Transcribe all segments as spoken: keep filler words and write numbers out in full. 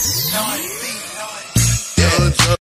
Young Joe.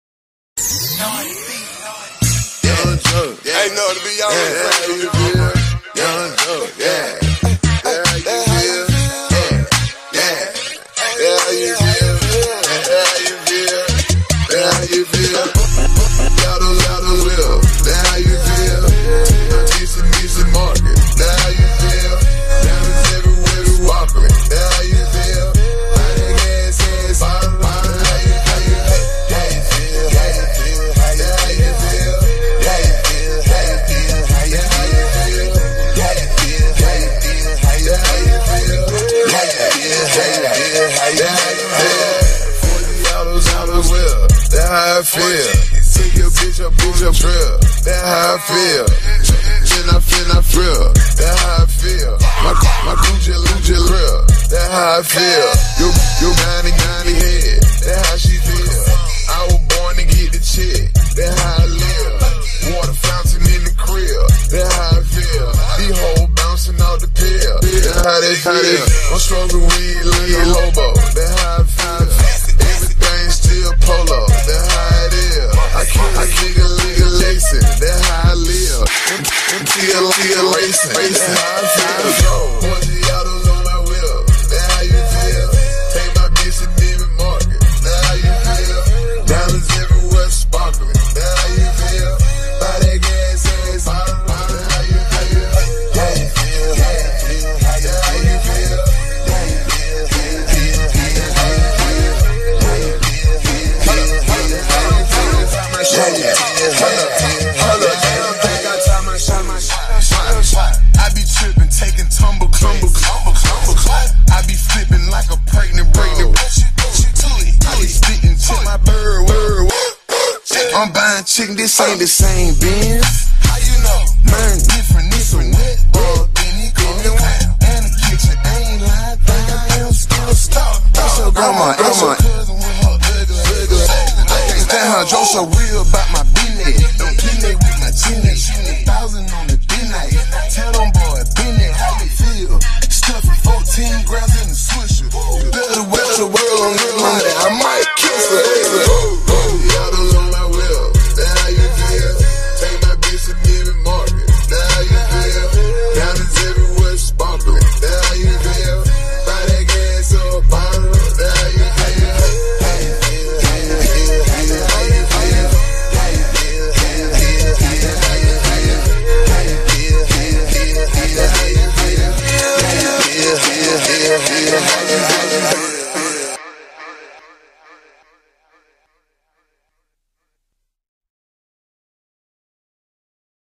Young Joe. Hey, no, to be young. Young Joe. Yeah. Yeah, you feel? Yeah. Yeah, you feel? Yeah, you feel? Yeah, you feel? Y'all y'all will. That's how you feel. Decent, decent market. That's how you feel. Diamonds everywhere we walking. That's how you feel. How that gas is. How you how you how you feel? How you feel? How you feel? How you feel? How you feel? How you feel? How you feel? How you feel? How you feel? How you feel? How you feel? How you feel? Forty autos out of will. That's how I feel. Take your bitch up, bitch up, drill. That's how I feel. Then I feel, I feel. That's how I feel. My my Gucci, Gucci, real. That's how I feel. You you ninety ninety head. That's how she feel. I was born to get the chick. That's how I live. Water fountain in the crib. That's how I feel. These hoes bouncing out the pill. That's how they feel. I'm smoking weed like a hobo. That's how I feel. Everything still polo. That's how it is. I keep I keep a nigga lacing. That's how I live. Until until racing. Racing. That's how I feel. Forty autos on my wheel. That's how you feel. Take my bitch and leave it market. That's how you feel. Diamonds everywhere sparkling. That's how you feel. Buy that gas ass. How you how you how you how you feel? How you feel? How you how you feel? How you feel? How you feel? How you feel? How you feel? How you feel? How you feel? How you feel? Hold up, I don't think I time my shot, my shot. I be tripping, taking tumble, tumble, tumble, tumble. I be flipping like a pregnant, pregnant. I be spitting to my bird, word. I'm buying chicken, this ain't the same Benz. How you know? Mine different, this a wet bug, then it go and the kitchen ain't lying, think I am still stuck. That's your grandma, that's your cousin with her ugly, ugly. I can't stand her, Joe so real about my business. Don't play with my chinny, shooting a thousand on the midnight. Tell them boy, business, how they feel. Stuffing fourteen grams in the swisher. Better wear the world on